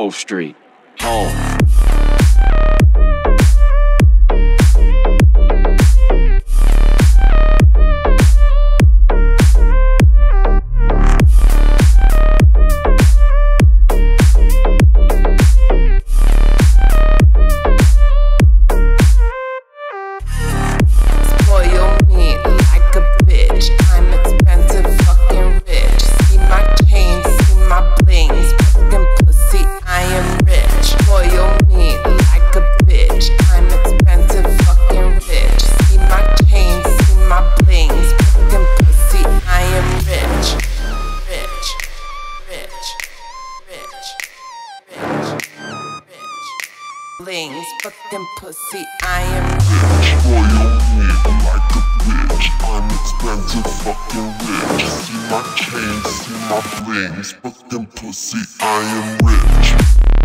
Grove Street. Home. Fucking pussy, I am rich. Royal me like a bitch. I'm expensive, fucking rich. See my chains, see my blings. Fucking pussy, I am rich.